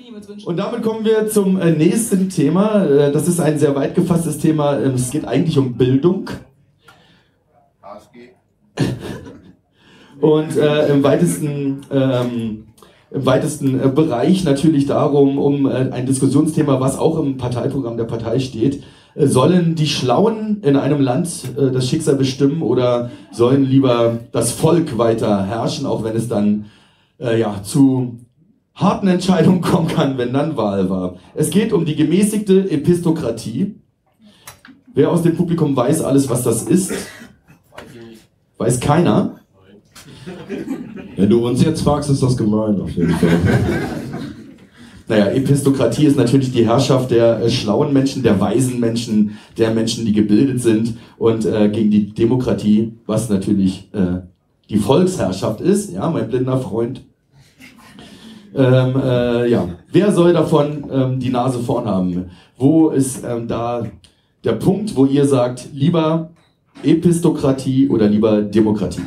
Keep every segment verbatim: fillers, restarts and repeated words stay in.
niemals wünschen. Und damit kommen wir zum äh, nächsten Thema. Äh, das ist ein sehr weit gefasstes Thema. Ähm, es geht eigentlich um Bildung. A F G. Und äh, im weitesten, ähm, im weitesten äh, Bereich natürlich darum, um äh, ein Diskussionsthema, was auch im Parteiprogramm der Partei steht. Äh, sollen die Schlauen in einem Land äh, das Schicksal bestimmen oder sollen lieber das Volk weiter herrschen, auch wenn es dann äh, ja, zu harten Entscheidungen kommen kann, wenn dann Wahl war. Es geht um die gemäßigte Epistokratie. Wer aus dem Publikum weiß alles, was das ist? Weiß keiner? Wenn du uns jetzt fragst, ist das gemein auf jeden Fall. Naja, Epistokratie ist natürlich die Herrschaft der äh, schlauen Menschen, der weisen Menschen, der Menschen, die gebildet sind und äh, gegen die Demokratie, was natürlich äh, die Volksherrschaft ist, ja, mein blinder Freund. Ähm, äh, ja, wer soll davon ähm, die Nase vorn haben? Wo ist ähm, da der Punkt, wo ihr sagt, lieber Epistokratie oder lieber Demokratie?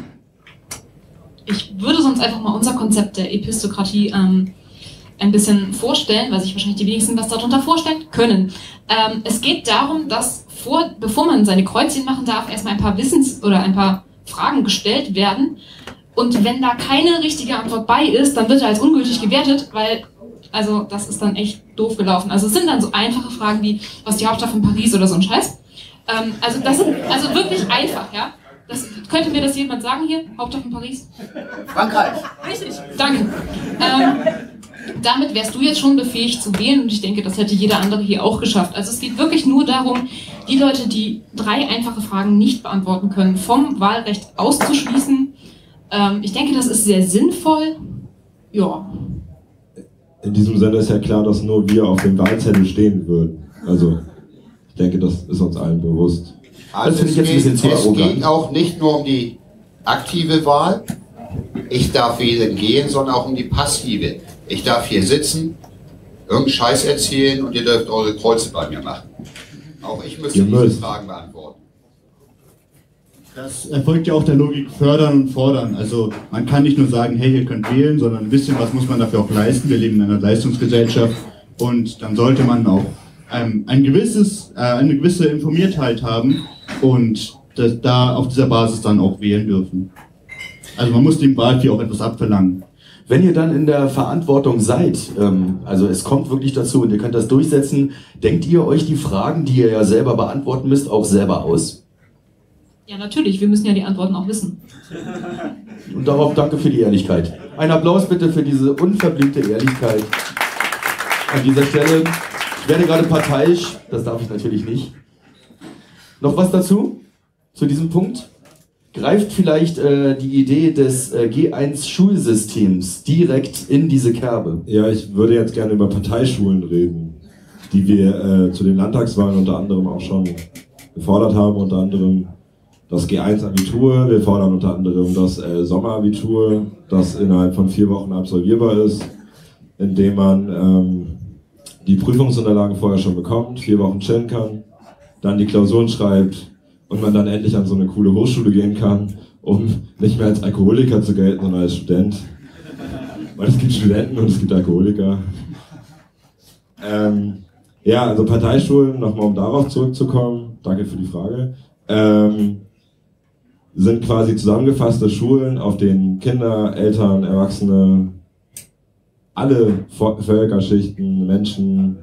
Ich würde sonst einfach mal unser Konzept der Epistokratie ähm, ein bisschen vorstellen, weil sich wahrscheinlich die wenigsten was darunter vorstellen können. Ähm, es geht darum, dass vor, bevor man seine Kreuzchen machen darf, erstmal ein paar Wissens- oder ein paar Fragen gestellt werden. Und wenn da keine richtige Antwort bei ist, dann wird er als ungültig gewertet, weil, also das ist dann echt doof gelaufen. Also es sind dann so einfache Fragen wie, was ist die Hauptstadt von Paris oder so ein Scheiß. Ähm, also das sind also wirklich einfach, ja. Das, könnte mir das jemand sagen hier? Hauptstadt von Paris? Frankreich. Richtig, danke. Ähm, damit wärst du jetzt schon befähigt zu wählen und ich denke, das hätte jeder andere hier auch geschafft. Also es geht wirklich nur darum, die Leute, die drei einfache Fragen nicht beantworten können, vom Wahlrecht auszuschließen. Ähm, ich denke, das ist sehr sinnvoll. Ja. In diesem Sinne ist ja klar, dass nur wir auf dem Wahlzettel stehen würden. Also, ich denke, das ist uns allen bewusst. Also es, geht, es geht auch nicht nur um die aktive Wahl, ich darf wählen gehen, sondern auch um die passive. Ich darf hier sitzen, irgendeinen Scheiß erzählen und ihr dürft eure Kreuze bei mir machen. Auch ich müsste diese Fragen beantworten. Das erfolgt ja auch der Logik fördern und fordern. Also man kann nicht nur sagen, hey, ihr könnt wählen, sondern ein bisschen was muss man dafür auch leisten. Wir leben in einer Leistungsgesellschaft und dann sollte man auch ähm, ein gewisses, äh, eine gewisse Informiertheit haben und das, da auf dieser Basis dann auch wählen dürfen. Also man muss dem Wahlvieh auch etwas abverlangen. Wenn ihr dann in der Verantwortung seid, ähm, also es kommt wirklich dazu und ihr könnt das durchsetzen, denkt ihr euch die Fragen, die ihr ja selber beantworten müsst, auch selber aus? Ja, natürlich, wir müssen ja die Antworten auch wissen. Und darauf danke für die Ehrlichkeit. Ein Applaus bitte für diese unverblümte Ehrlichkeit. An dieser Stelle, ich werde gerade parteiisch, das darf ich natürlich nicht. Noch was dazu, zu diesem Punkt? Greift vielleicht äh, die Idee des äh, G eins Schulsystems direkt in diese Kerbe? Ja, ich würde jetzt gerne über Parteischulen reden, die wir äh, zu den Landtagswahlen unter anderem auch schon gefordert haben, unter anderem das G eins Abitur, wir fordern unter anderem das äh, Sommerabitur, das innerhalb von vier Wochen absolvierbar ist, indem man ähm, die Prüfungsunterlagen vorher schon bekommt, vier Wochen chillen kann, dann die Klausuren schreibt, und man dann endlich an so eine coole Hochschule gehen kann, um nicht mehr als Alkoholiker zu gelten, sondern als Student. Weil es gibt Studenten und es gibt Alkoholiker. Ähm, ja, also Parteischulen, nochmal um darauf zurückzukommen, danke für die Frage, ähm, sind quasi zusammengefasste Schulen, auf denen Kinder, Eltern, Erwachsene, alle Völkerschichten, Menschen,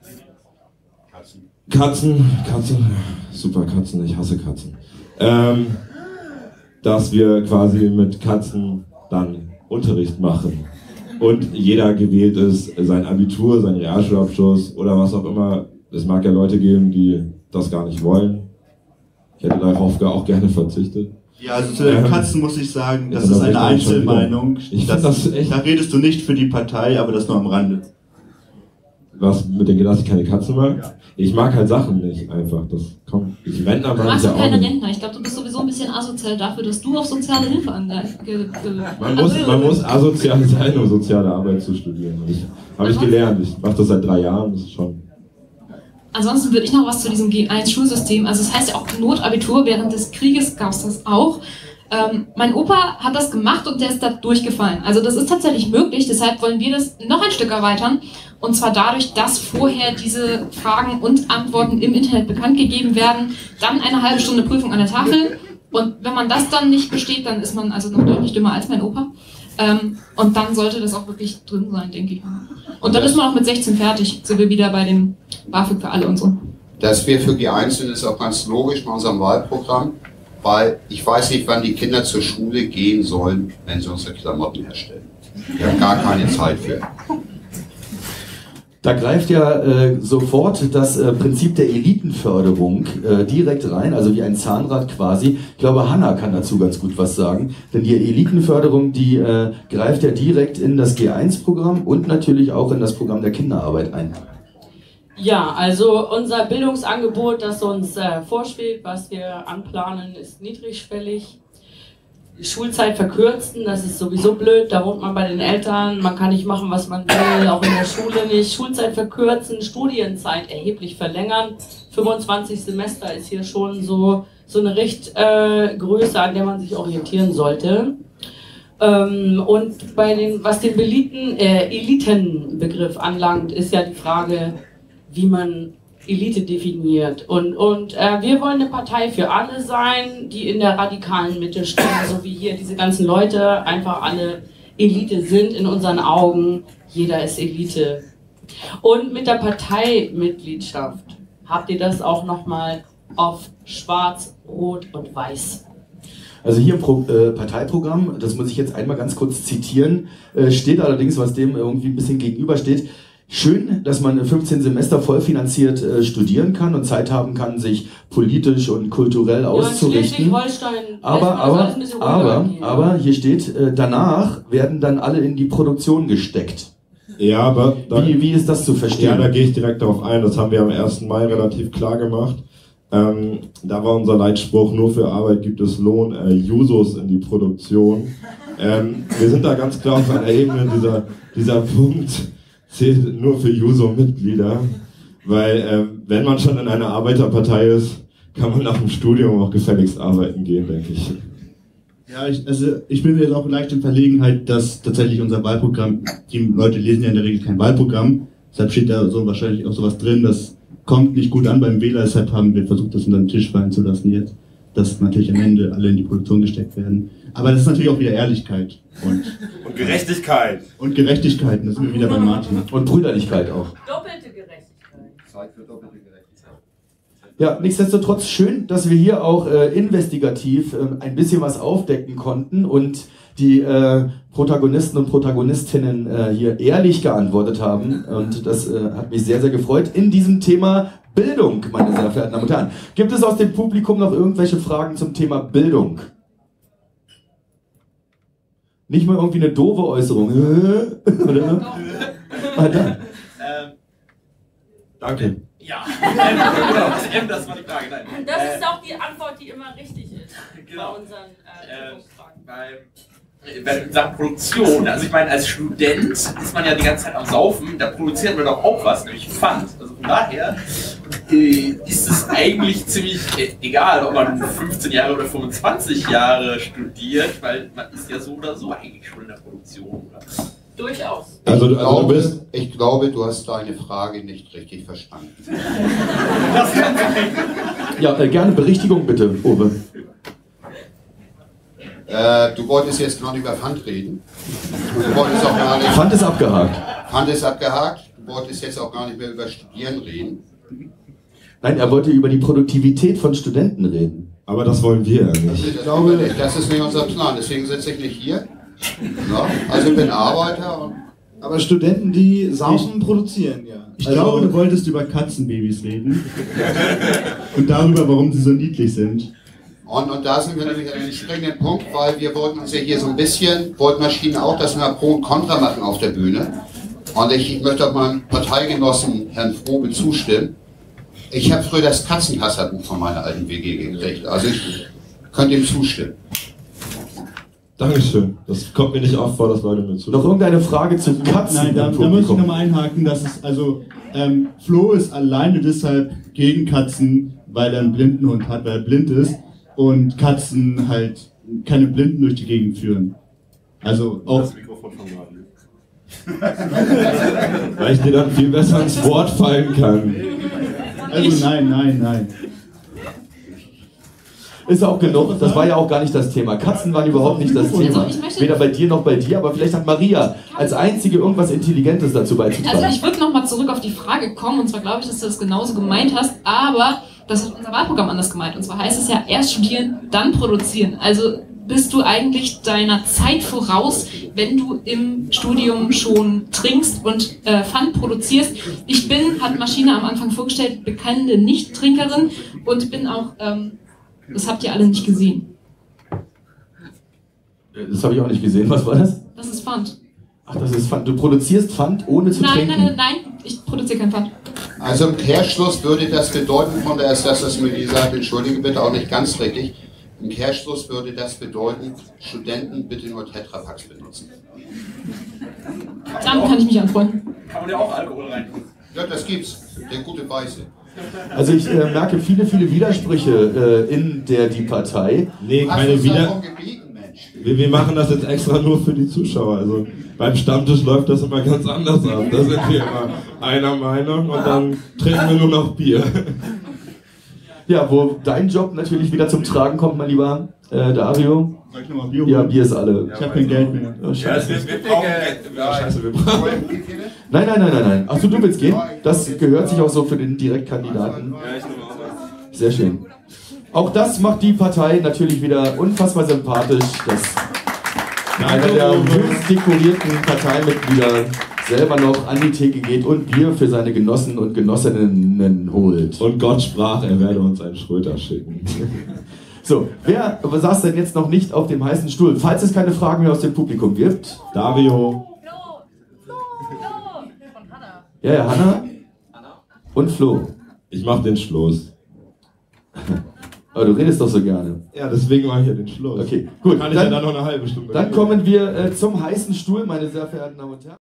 Katzen, Katzen, super Katzen, ich hasse Katzen. Ähm, dass wir quasi mit Katzen dann Unterricht machen. Und jeder gewählt ist, sein Abitur, sein Realschulabschluss oder was auch immer. Es mag ja Leute geben, die das gar nicht wollen. Ich hätte darauf auch gerne verzichtet. Ja, also zu den Katzen muss ich sagen, das ist eine Einzelmeinung. Ich das, das echt. Da redest du nicht für die Partei, aber das nur am Rande. Was mit den dass ich keine Katzen mag? Ja. Ich mag halt Sachen nicht einfach. Das kommt. Ich Rentner mag du magst ja doch auch keine nicht. Rentner. Ich glaube, du bist sowieso ein bisschen asozial dafür, dass du auf soziale Hilfe an man, muss, man muss asozial sein, um soziale Arbeit zu studieren. Habe ich gelernt. Ich mache das seit drei Jahren. Das ist schon. Ansonsten würde ich noch was zu diesem G eins Schulsystem. Also es heißt ja auch Notabitur. Während des Krieges gab es das auch. Ähm, mein Opa hat das gemacht und der ist da durchgefallen. Also das ist tatsächlich möglich, deshalb wollen wir das noch ein Stück erweitern. Und zwar dadurch, dass vorher diese Fragen und Antworten im Internet bekannt gegeben werden, dann eine halbe Stunde Prüfung an der Tafel. Und wenn man das dann nicht besteht, dann ist man also noch deutlich dümmer als mein Opa. Ähm, und dann sollte das auch wirklich drin sein, denke ich mal. Und dann ist man auch mit sechzehn fertig, so wie wieder bei dem BAföG für alle und so. Das wäre für G eins sind, ist auch ganz logisch bei unserem Wahlprogramm, weil ich weiß nicht, wann die Kinder zur Schule gehen sollen, wenn sie unsere Klamotten herstellen. Wir haben gar keine Zeit für. Da greift ja äh, sofort das äh, Prinzip der Elitenförderung äh, direkt rein, also wie ein Zahnrad quasi. Ich glaube, Hanna kann dazu ganz gut was sagen, denn die Elitenförderung, die äh, greift ja direkt in das G eins Programm und natürlich auch in das Programm der Kinderarbeit ein. Ja, also unser Bildungsangebot, das uns äh, vorschwebt, was wir anplanen, ist niedrigschwellig. Schulzeit verkürzen, das ist sowieso blöd, da wohnt man bei den Eltern, man kann nicht machen, was man will, auch in der Schule nicht. Schulzeit verkürzen, Studienzeit erheblich verlängern. fünfundzwanzig Semester ist hier schon so, so eine Richtgröße, äh, an der man sich orientieren sollte. Ähm, und bei den, was den Eliten, äh, Elitenbegriff anlangt, ist ja die Frage, wie man Elite definiert. Und, und äh, wir wollen eine Partei für alle sein, die in der radikalen Mitte stehen, so wie hier diese ganzen Leute einfach alle Elite sind in unseren Augen. Jeder ist Elite. Und mit der Parteimitgliedschaft habt ihr das auch nochmal auf Schwarz, Rot und Weiß. Also hier im Pro, äh, Parteiprogramm, das muss ich jetzt einmal ganz kurz zitieren, äh, steht allerdings, was dem irgendwie ein bisschen gegenübersteht: Schön, dass man fünfzehn Semester vollfinanziert äh, studieren kann und Zeit haben kann, sich politisch und kulturell ja, auszurichten. Aber, aber, aber, aber hier steht, äh, danach werden dann alle in die Produktion gesteckt. Ja, aber da, wie, wie ist das zu verstehen? Ja, da gehe ich direkt darauf ein. Das haben wir am ersten Mai relativ klar gemacht. Ähm, da war unser Leitspruch: Nur für Arbeit gibt es Lohn, äh, Jusos in die Produktion. Ähm, wir sind da ganz klar auf einer Ebene, dieser, dieser Punkt zählt nur für Juso-Mitglieder, weil äh, wenn man schon in einer Arbeiterpartei ist, kann man nach dem Studium auch gefälligst arbeiten gehen, denke ich. Ja, ich, also ich bin jetzt auch leicht in Verlegenheit, dass tatsächlich unser Wahlprogramm, die Leute lesen ja in der Regel kein Wahlprogramm, deshalb steht da so wahrscheinlich auch sowas drin, das kommt nicht gut an beim Wähler, deshalb haben wir versucht, das unter den Tisch fallen zu lassen jetzt, dass natürlich am Ende alle in die Produktion gesteckt werden. Aber das ist natürlich auch wieder Ehrlichkeit. Und, und Gerechtigkeit. Und Gerechtigkeit, das sind wir wieder bei Martin. Und Brüderlichkeit auch. Doppelte Gerechtigkeit. Zeit für doppelte Gerechtigkeit. Ja, nichtsdestotrotz schön, dass wir hier auch äh, investigativ äh, ein bisschen was aufdecken konnten und die äh, Protagonisten und Protagonistinnen äh, hier ehrlich geantwortet haben. Und das äh, hat mich sehr, sehr gefreut in diesem Thema Bildung, meine sehr verehrten Damen und Herren. Gibt es aus dem Publikum noch irgendwelche Fragen zum Thema Bildung? Nicht mal irgendwie eine doofe Äußerung. Oder? Ah, da. Ähm, Danke. Ja, genau, das M, das war die Frage. Nein. Das äh, ist auch die Antwort, die immer richtig ist. Genau. Bei unseren äh, Fragen. Äh, bei, bei Sachen Produktion, also ich meine, als Student ist man ja die ganze Zeit am Saufen, da produziert man doch auch was, nämlich Pfand. Also von daher äh, ist es eigentlich ziemlich äh, egal, ob man fünfzehn Jahre oder fünfundzwanzig Jahre studiert, weil man ist ja so oder so eigentlich schon in der Produktion. Oder? Durchaus. Also, ich, also glaube, du bist ich glaube, du hast deine Frage nicht richtig verstanden. Das kann sein. Ja, äh, gerne Berichtigung bitte, Owe. Äh, du wolltest jetzt noch nicht über Pfand reden. Du wolltest auch gar nicht. Pfand ist abgehakt. Pfand ist abgehakt. Du wolltest jetzt auch gar nicht mehr über Studieren reden. Nein, er wollte über die Produktivität von Studenten reden. Aber das wollen wir ja nicht. Das, glaube, das ist nicht unser Plan, deswegen sitze ich nicht hier. Ja, also ich bin Arbeiter. Und aber Studenten, die saufen, produzieren, ja. Ich also, glaube, du wolltest über Katzenbabys reden. Und darüber, warum sie so niedlich sind. Und, und da sind wir nämlich an einem springenden Punkt, weil wir wollten uns ja hier so ein bisschen, wollten Maschinen auch, dass wir Pro und Contra machen auf der Bühne. Und ich, ich möchte auch meinem Parteigenossen, Herrn Frobe, zustimmen. Ich habe früher das Katzenhasserbuch von meiner alten W G gekriegt. Also ich könnte ihm zustimmen. Dankeschön. Das kommt mir nicht oft vor, dass Leute mir zustimmen. Noch irgendeine Frage zu Katzen? Nein, da, da muss ich nochmal einhaken, dass es, also, ähm, Flo ist alleine deshalb gegen Katzen, weil er einen Blindenhund hat, weil er blind ist. Und Katzen halt keine Blinden durch die Gegend führen. Also auch... Das Mikrofon von Weil ich dir dann viel besser ins Wort fallen kann. Also nein, nein, nein. Ist auch genug, das war ja auch gar nicht das Thema. Katzen waren überhaupt nicht das Thema. Weder bei dir noch bei dir, aber vielleicht hat Maria als einzige irgendwas Intelligentes dazu beizutragen. Also ich würde nochmal zurück auf die Frage kommen, und zwar glaube ich, dass du das genauso gemeint hast, aber das hat unser Wahlprogramm anders gemeint. Und zwar heißt es ja, erst studieren, dann produzieren. Also bist du eigentlich deiner Zeit voraus, wenn du im Studium schon trinkst und äh, Pfand produzierst. Ich bin, hat Maschine am Anfang vorgestellt, bekannte Nicht-Trinkerin und bin auch... Ähm, Das habt ihr alle nicht gesehen. Das habe ich auch nicht gesehen. Was war das? Das ist Pfand. Ach, das ist Pfand. Du produzierst Pfand ohne zu nein, trinken? Nein, nein, nein, ich produziere kein Pfand. Also im Kehrschluss würde das bedeuten, von der S S, dass mir die sagt, entschuldige bitte, auch nicht ganz richtig. Im Kehrschluss würde das bedeuten, Studenten bitte nur Tetrapacks benutzen. Damit kann ich mich anfreunden. Kann man ja auch Alkohol rein tun. Ja, das gibt's. Der gute Weiße. Also ich äh, merke viele, viele Widersprüche äh, in der die Partei. Nee, keine Wider... Wir, wir machen das jetzt extra nur für die Zuschauer. Also beim Stammtisch läuft das immer ganz anders ab. Da sind wir immer einer Meinung und dann trinken wir nur noch Bier. Ja, wo dein Job natürlich wieder zum Tragen kommt, mein lieber äh, Dario. Soll ich nochmal Bier holen? Ja, Bier ist alle. Ich habe kein Geld mehr. Oh, scheiße. Ja, wir brauchen Geld. Ja, scheiße, wir brauchen. Nein, nein, nein, nein, nein. Achso, du willst gehen? Das gehört sich auch so für den Direktkandidaten. Sehr schön. Auch das macht die Partei natürlich wieder unfassbar sympathisch, dass einer der höchst dekorierten Parteimitglieder selber noch an die Theke geht und Bier für seine Genossen und Genossinnen holt. Und Gott sprach, er werde uns einen Schröter schicken. So, wer saß denn jetzt noch nicht auf dem heißen Stuhl? Falls es keine Fragen mehr aus dem Publikum gibt. Dario. Ja, ja, Hanna. Und Flo. Ich mach den Schluss. Aber du redest doch so gerne. Ja, deswegen mache ich ja den Schluss. Okay, gut. Kann ich dann, ja dann noch eine halbe Stunde Dann reden. kommen wir äh, zum heißen Stuhl, meine sehr verehrten Damen und Herren.